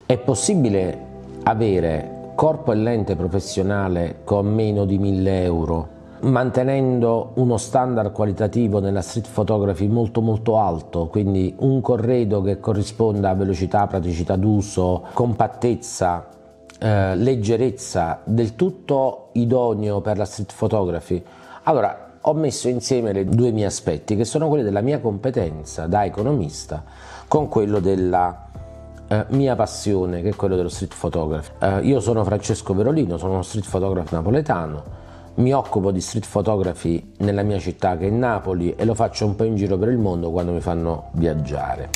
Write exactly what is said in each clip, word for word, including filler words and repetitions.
È possibile avere corpo e lente professionale con meno di mille euro, mantenendo uno standard qualitativo nella street photography molto molto alto, quindi un corredo che corrisponda a velocità, praticità d'uso, compattezza, eh, leggerezza, del tutto idoneo per la street photography? Allora, ho messo insieme le due miei aspetti, che sono quelli della mia competenza da economista con quello della Uh, mia passione, che è quello dello street photography. Uh, io sono Francesco Verolino, sono uno street photographer napoletano, mi occupo di street photography nella mia città che è Napoli e lo faccio un po' in giro per il mondo quando mi fanno viaggiare.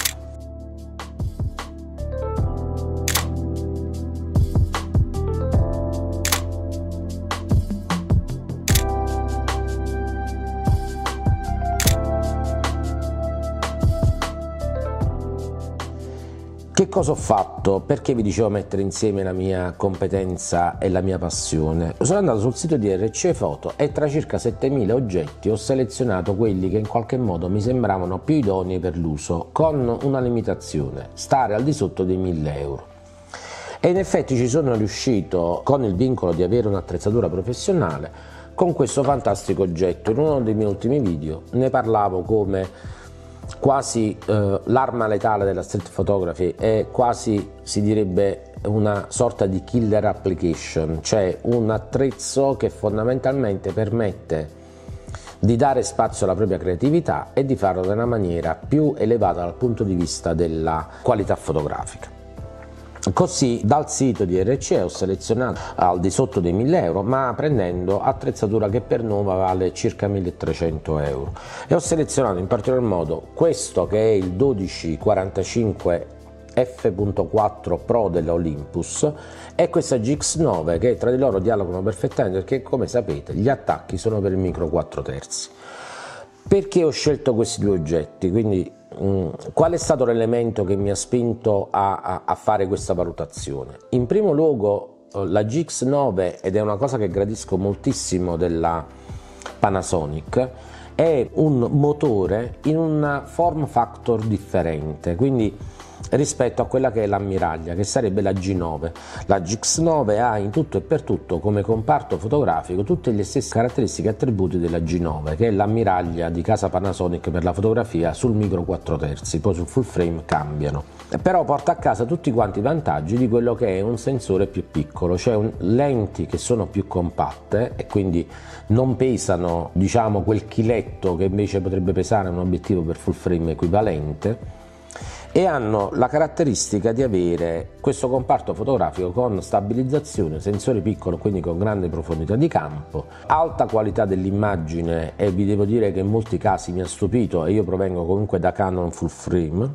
Che cosa ho fatto? Perché vi dicevo mettere insieme la mia competenza e la mia passione? Sono andato sul sito di R C E Photo e tra circa settemila oggetti ho selezionato quelli che in qualche modo mi sembravano più idonei per l'uso, con una limitazione: stare al di sotto dei mille euro. E in effetti ci sono riuscito, con il vincolo di avere un'attrezzatura professionale, con questo fantastico oggetto. In uno dei miei ultimi video ne parlavo come quasi eh, l'arma letale della street photography, è quasi, si direbbe, una sorta di killer application, cioè un attrezzo che fondamentalmente permette di dare spazio alla propria creatività e di farlo nella maniera più elevata dal punto di vista della qualità fotografica. Così dal sito di R C E ho selezionato al di sotto dei mille euro, ma prendendo attrezzatura che per Nova vale circa milletrecento euro, e ho selezionato in particolar modo questo che è il dodici quarantacinque F quattro Pro della Olympus e questa G X nove, che tra di loro dialogano perfettamente perché, come sapete, gli attacchi sono per il micro quattro terzi. Perché ho scelto questi due oggetti? Quindi mh, qual è stato l'elemento che mi ha spinto a, a, a fare questa valutazione? In primo luogo la G X nove, ed è una cosa che gradisco moltissimo della Panasonic, è un motore in un form factor differente, quindi rispetto a quella che è l'ammiraglia, che sarebbe la G nove. La G X nove ha in tutto e per tutto come comparto fotografico tutte le stesse caratteristiche e attributi della G nove, che è l'ammiraglia di casa Panasonic per la fotografia sul micro quattro terzi, poi sul full frame cambiano. Però porta a casa tutti quanti i vantaggi di quello che è un sensore più piccolo, cioè un, lenti che sono più compatte e quindi non pesano, diciamo, quel chiletto che invece potrebbe pesare un obiettivo per full frame equivalente, e hanno la caratteristica di avere questo comparto fotografico con stabilizzazione, sensore piccolo, quindi con grande profondità di campo, alta qualità dell'immagine, e vi devo dire che in molti casi mi ha stupito, e io provengo comunque da Canon full frame,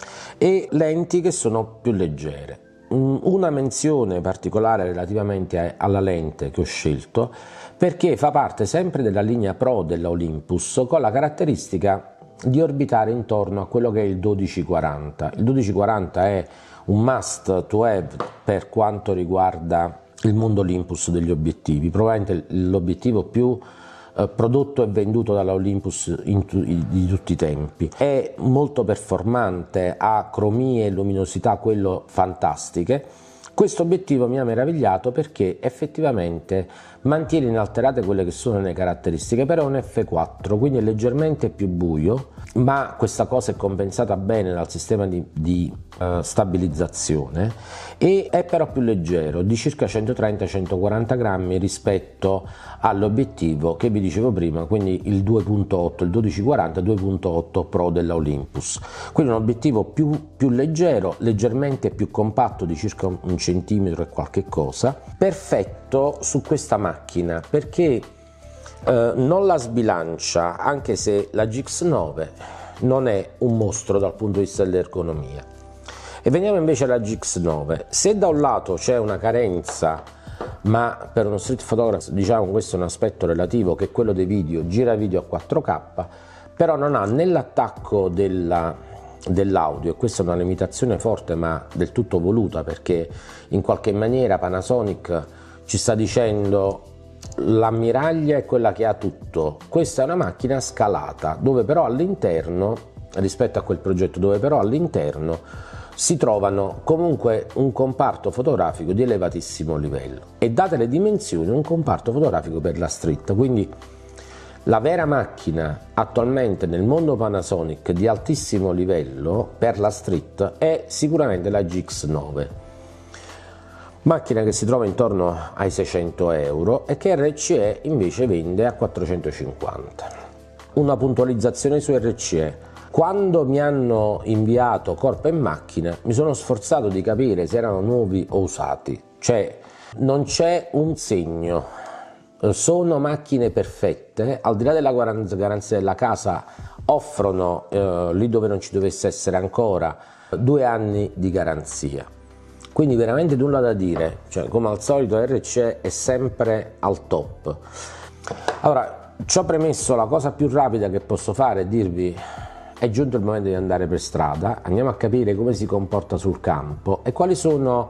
e lenti che sono più leggere. Una menzione particolare relativamente alla lente che ho scelto, perché fa parte sempre della linea Pro della Olympus, con la caratteristica di orbitare intorno a quello che è il dodici quaranta. Il dodici quaranta è un must to have per quanto riguarda il mondo Olympus degli obiettivi, probabilmente l'obiettivo più eh, prodotto e venduto dalla Olympus in tu, di tutti i tempi. È molto performante, ha cromie e luminosità quello fantastiche. Questo obiettivo mi ha meravigliato perché effettivamente mantiene inalterate quelle che sono le caratteristiche, però è un F quattro, quindi è leggermente più buio, ma questa cosa è compensata bene dal sistema di, di uh, stabilizzazione, e è però più leggero, di circa centotrenta centoquaranta grammi rispetto all'obiettivo che vi dicevo prima, quindi il due punto otto, il dodici quaranta due punto otto Pro della Olympus. Quindi un obiettivo più, più leggero, leggermente più compatto, di circa un centimetro e qualche cosa, perfetto su questa macchina perché eh, non la sbilancia, anche se la G X nove non è un mostro dal punto di vista dell'ergonomia. E veniamo invece alla G X nove. Se da un lato c'è una carenza, ma per uno street photographer diciamo questo è un aspetto relativo, che è quello dei video, gira video a quattro K, però non ha né l'attacco della dell'audio, e questa è una limitazione forte ma del tutto voluta, perché in qualche maniera Panasonic ci sta dicendo l'ammiraglia è quella che ha tutto, questa è una macchina scalata, dove però all'interno, rispetto a quel progetto, dove però all'interno si trovano comunque un comparto fotografico di elevatissimo livello e, date le dimensioni, un comparto fotografico per la street. Quindi la vera macchina attualmente nel mondo Panasonic di altissimo livello per la street è sicuramente la G X nove, macchina che si trova intorno ai seicento euro e che R C E invece vende a quattrocentocinquanta. Una puntualizzazione su R C E: quando mi hanno inviato Corpo e Macchine mi sono sforzato di capire se erano nuovi o usati, cioè non c'è un segno, sono macchine perfette, al di là della garanzia della casa offrono, eh, lì dove non ci dovesse essere ancora, due anni di garanzia, quindi veramente nulla da dire, cioè, come al solito R C E è sempre al top. Allora, ciò premesso, la cosa più rapida che posso fare è dirvi: è giunto il momento di andare per strada, andiamo a capire come si comporta sul campo e quali sono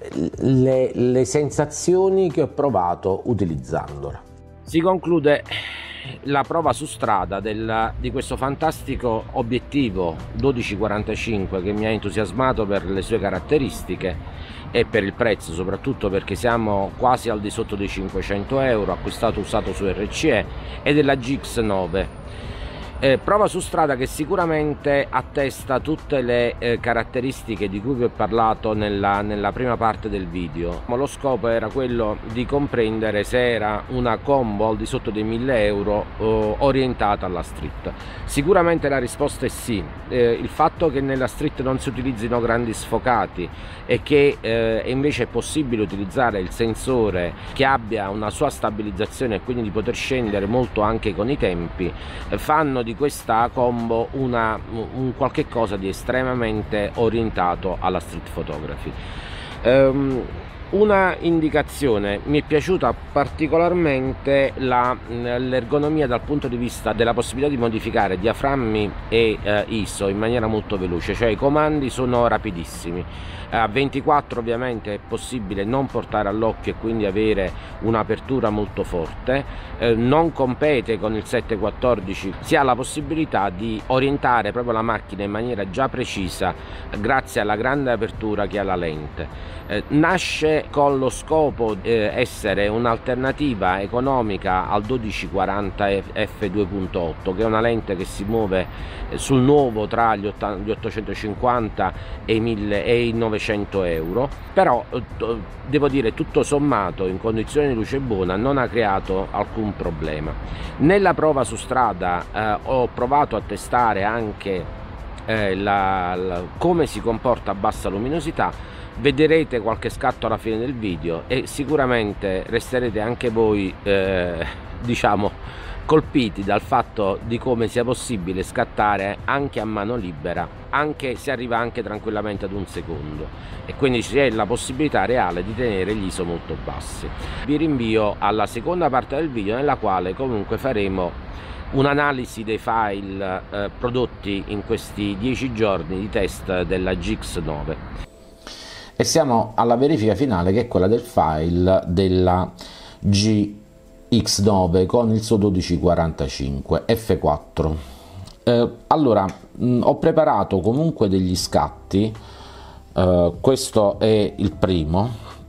le, le sensazioni che ho provato utilizzandola. Si conclude la prova su strada del, di questo fantastico obiettivo dodici quarantacinque che mi ha entusiasmato per le sue caratteristiche e per il prezzo, soprattutto perché siamo quasi al di sotto dei cinquecento euro, acquistato usato su R C E, e della G X nove. Eh, prova su strada che sicuramente attesta tutte le eh, caratteristiche di cui vi ho parlato nella, nella prima parte del video, ma lo scopo era quello di comprendere se era una combo al di sotto dei mille euro eh, orientata alla street. Sicuramente la risposta è sì. Eh, il fatto che nella street non si utilizzino grandi sfocati e che eh, invece è possibile utilizzare il sensore che abbia una sua stabilizzazione e quindi di poter scendere molto anche con i tempi, eh, fanno di di questa combo una, un qualche cosa di estremamente orientato alla street photography. Um, una indicazione: mi è piaciuta particolarmente l'ergonomia dal punto di vista della possibilità di modificare diaframmi e eh, I S O in maniera molto veloce, cioè i comandi sono rapidissimi. A ventiquattro ovviamente è possibile non portare all'occhio e quindi avere un'apertura molto forte, eh, non compete con il sette quattordici, si ha la possibilità di orientare proprio la macchina in maniera già precisa grazie alla grande apertura che ha la lente. Eh, nasce con lo scopo di eh, essere un'alternativa economica al dodici quaranta F due punto otto, che è una lente che si muove eh, sul nuovo tra gli, gli ottocentocinquanta e i, mille, e i novecento euro, però eh, devo dire tutto sommato in condizioni di luce buona non ha creato alcun problema. Nella prova su strada eh, ho provato a testare anche eh, la, la, come si comporta a bassa luminosità. Vedrete qualche scatto alla fine del video e sicuramente resterete anche voi eh, diciamo colpiti dal fatto di come sia possibile scattare anche a mano libera, anche si arriva anche tranquillamente ad un secondo, e quindi c'è la possibilità reale di tenere gli I S O molto bassi. Vi rinvio alla seconda parte del video, nella quale comunque faremo un'analisi dei file eh, prodotti in questi dieci giorni di test della G X nove. E siamo alla verifica finale, che è quella del file della G X nove con il suo dodici quarantacinque F quattro. Eh, allora, mh, ho preparato comunque degli scatti, eh, questo è il primo,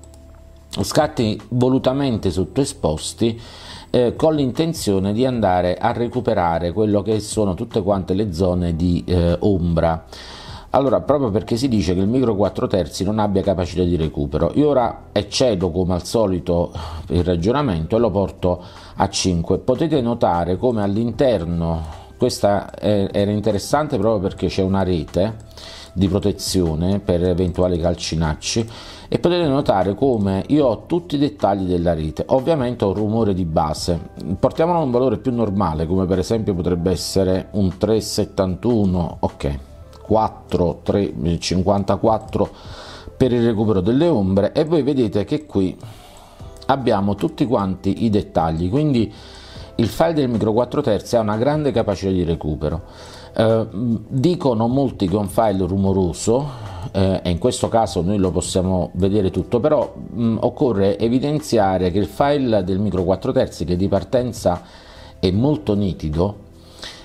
scatti volutamente sottoesposti, eh, con l'intenzione di andare a recuperare quello che sono tutte quante le zone di eh, ombra. Allora, proprio perché si dice che il micro quattro terzi non abbia capacità di recupero, io ora eccedo come al solito il ragionamento e lo porto a cinque. Potete notare come all'interno, questa era interessante proprio perché c'è una rete di protezione per eventuali calcinacci, e potete notare come io ho tutti i dettagli della rete. Ovviamente ho un rumore di base, portiamolo a un valore più normale, come per esempio potrebbe essere un tre virgola settantuno, ok, quattro, tre, cinquantaquattro per il recupero delle ombre, e voi vedete che qui abbiamo tutti quanti i dettagli, quindi il file del micro quattro terzi ha una grande capacità di recupero. Eh, dicono molti che è un file rumoroso, eh, e in questo caso noi lo possiamo vedere tutto, però mh, occorre evidenziare che il file del micro quattro terzi, che di partenza è molto nitido,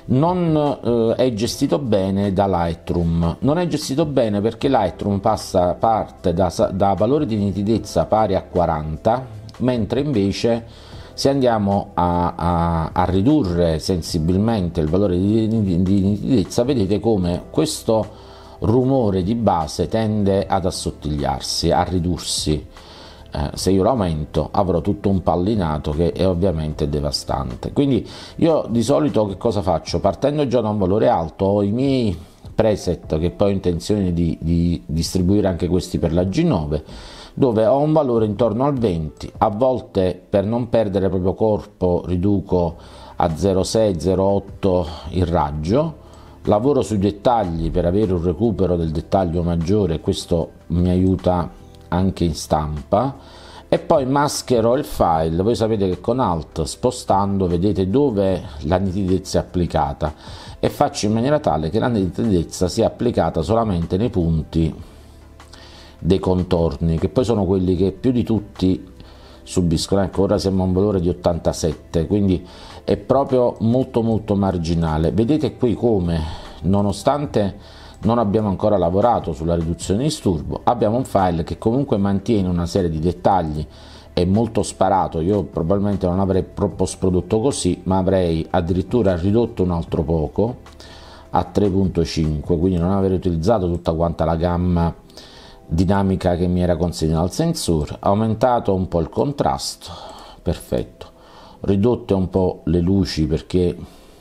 non eh, è gestito bene da Lightroom. Non è gestito bene perché Lightroom passa, parte da, da valori di nitidezza pari a quaranta, mentre invece se andiamo a, a, a ridurre sensibilmente il valore di, di, di nitidezza, vedete come questo rumore di base tende ad assottigliarsi, a ridursi. Eh, se io lo aumento avrò tutto un pallinato che è ovviamente devastante. Quindi io di solito che cosa faccio? Partendo già da un valore alto ho i miei preset, che poi ho intenzione di, di distribuire anche questi per la G nove, dove ho un valore intorno al venti, a volte per non perdere proprio corpo riduco a zero virgola sei zero virgola otto il raggio, lavoro sui dettagli per avere un recupero del dettaglio maggiore, questo mi aiuta anche in stampa, e poi maschero il file. Voi sapete che con Alt, spostando, vedete dove la nitidezza è applicata, e faccio in maniera tale che la nitidezza sia applicata solamente nei punti dei contorni, che poi sono quelli che più di tutti subiscono. Ecco, ora siamo a un valore di ottantasette, quindi è proprio molto molto marginale. Vedete qui come, nonostante non abbiamo ancora lavorato sulla riduzione di disturbo, abbiamo un file che comunque mantiene una serie di dettagli, è molto sparato. Io probabilmente non avrei post prodotto così, ma avrei addirittura ridotto un altro poco a tre virgola cinque, quindi non avrei utilizzato tutta quanta la gamma dinamica che mi era consegnata al sensore, aumentato un po' il contrasto, perfetto, ridotte un po' le luci perché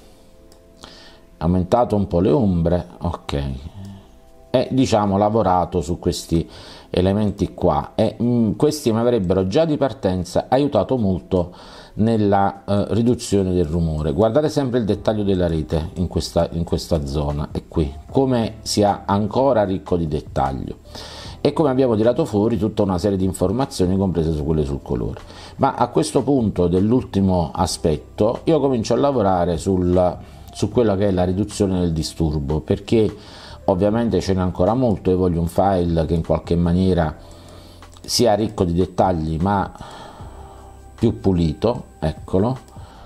aumentato un po' le ombre, ok, e diciamo lavorato su questi elementi qua, e mh, questi mi avrebbero già di partenza aiutato molto nella eh, riduzione del rumore. Guardate sempre il dettaglio della rete in questa, in questa zona, e qui come sia ancora ricco di dettaglio, e come abbiamo tirato fuori tutta una serie di informazioni comprese su quelle sul colore. Ma a questo punto dell'ultimo aspetto io comincio a lavorare sul, su quella che è la riduzione del disturbo, perché ovviamente ce n'è ancora molto. Io voglio un file che in qualche maniera sia ricco di dettagli ma più pulito, eccolo,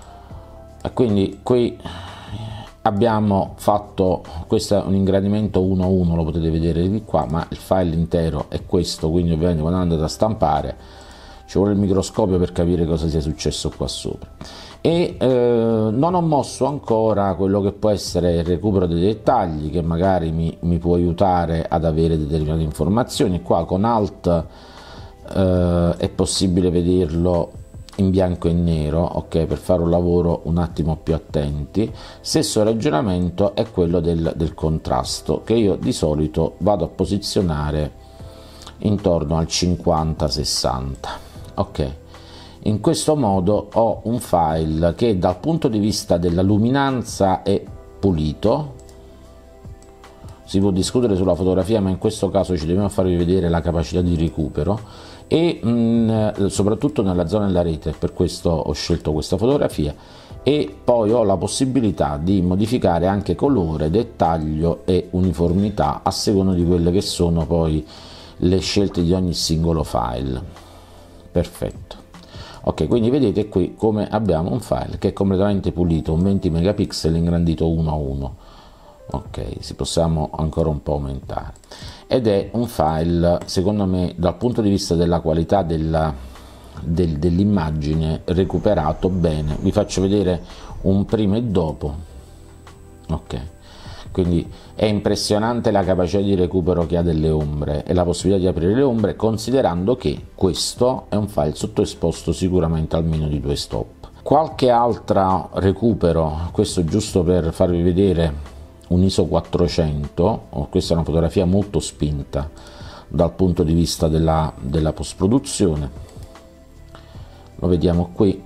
e quindi qui abbiamo fatto, questo è un ingrandimento uno a uno, lo potete vedere di qua, ma il file intero è questo, quindi ovviamente quando andate a stampare ci vuole il microscopio per capire cosa sia successo qua sopra. E eh, non ho mosso ancora quello che può essere il recupero dei dettagli, che magari mi, mi può aiutare ad avere determinate informazioni. Qua con Alt eh, è possibile vederlo in bianco e nero, ok, per fare un lavoro un attimo più attenti. Stesso ragionamento è quello del, del contrasto, che io di solito vado a posizionare intorno al cinquanta sessanta, ok. In questo modo ho un file che dal punto di vista della luminanza è pulito. Si può discutere sulla fotografia, ma in questo caso ci dobbiamo farvi vedere la capacità di recupero, e mh, soprattutto nella zona della rete, per questo ho scelto questa fotografia. E poi ho la possibilità di modificare anche colore, dettaglio e uniformità a seconda di quelle che sono poi le scelte di ogni singolo file. Perfetto. Ok, quindi vedete qui come abbiamo un file che è completamente pulito, un venti megapixel ingrandito uno a uno. Ok, si possiamo ancora un po' aumentare, ed è un file secondo me dal punto di vista della qualità della, del, dell'immagine recuperato bene. Vi faccio vedere un prima e dopo, ok. Quindi è impressionante la capacità di recupero che ha delle ombre e la possibilità di aprire le ombre, considerando che questo è un file sottoesposto sicuramente almeno di due stop. Qualche altro recupero, questo giusto per farvi vedere un I S O quattrocento, oh, questa è una fotografia molto spinta dal punto di vista della, della post produzione, lo vediamo qui,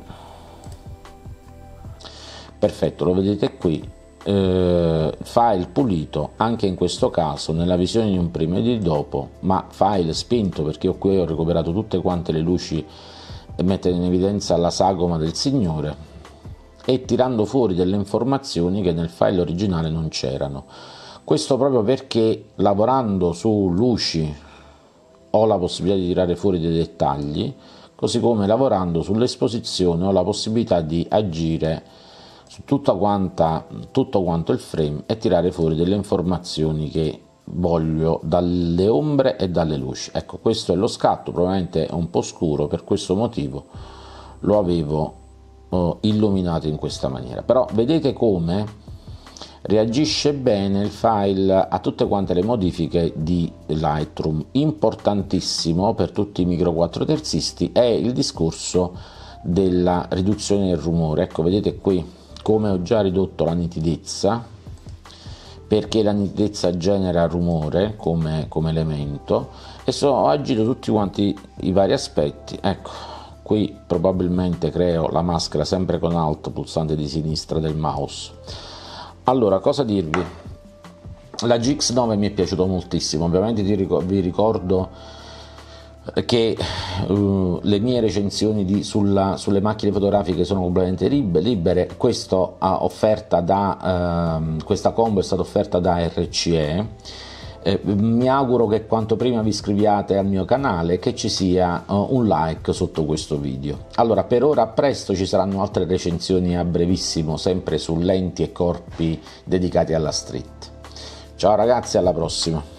perfetto, lo vedete qui. Eh, file pulito anche in questo caso nella visione di un prima e di dopo, ma file spinto perché io qui ho recuperato tutte quante le luci e mettere in evidenza la sagoma del signore, e tirando fuori delle informazioni che nel file originale non c'erano. Questo proprio perché lavorando su luci ho la possibilità di tirare fuori dei dettagli, così come lavorando sull'esposizione ho la possibilità di agire su tutta quanta, tutto quanto il frame e tirare fuori delle informazioni che voglio dalle ombre e dalle luci. Ecco, questo è lo scatto, probabilmente è un po' scuro, per questo motivo lo avevo oh, illuminato in questa maniera, però vedete come reagisce bene il file a tutte quante le modifiche di Lightroom. Importantissimo per tutti i micro quattro terzisti è il discorso della riduzione del rumore. Ecco, vedete qui come ho già ridotto la nitidezza, perché la nitidezza genera rumore come, come elemento, e so, ho agito tutti quanti i vari aspetti. Ecco, qui probabilmente creo la maschera sempre con Alt, pulsante di sinistra del mouse. Allora, cosa dirvi? La G X nove mi è piaciuto moltissimo, ovviamente vi ricordo che uh, le mie recensioni di, sulla, sulle macchine fotografiche sono completamente libere. Questo ha offerta da, uh, questa combo è stata offerta da R C E. Eh, mi auguro che quanto prima vi iscriviate al mio canale e che ci sia uh, un like sotto questo video. Allora, per ora, presto ci saranno altre recensioni a brevissimo, sempre su lenti e corpi dedicati alla street. Ciao ragazzi, alla prossima!